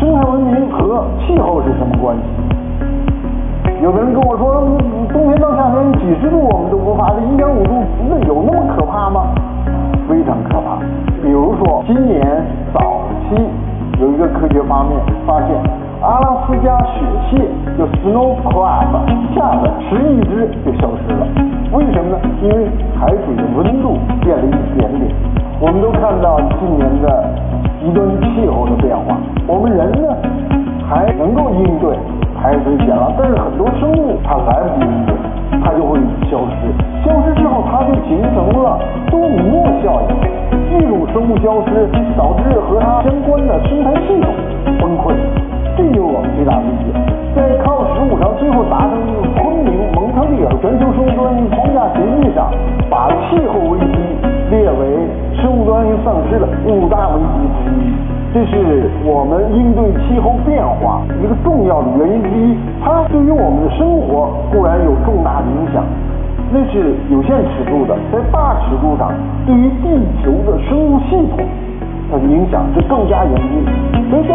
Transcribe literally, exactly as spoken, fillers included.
生态文明和气候是什么关系？有的人跟我说，冬天到夏天几十度我们都不怕，这一点五度那有那么可怕吗？非常可怕。比如说今年早期有一个科学发现，发现阿拉斯加雪蟹就 snow crab 下的十亿只就消失了。为什么呢？因为海水的温度变了一点点。我们都看到今年的极端气候的变化，我们人呢还能够应对海水减了，但是很多生物它来不及应对，它就会消失。消失之后，它就形成了多米诺效应。一种生物消失，导致和它相关的生态系统崩溃。这就是我们最大的理解。在靠十五条最后达成一个昆明蒙特利尔全球生物多样性框架协议上，把气候危机列为生物多样性丧失的五大危机之一。这是我们应对气候变化一个重要的原因之一。它对于我们的生活固然有重大的影响，那是有限尺度的，在大尺度上，对于地球的生物系统它的影响是更加严峻。所以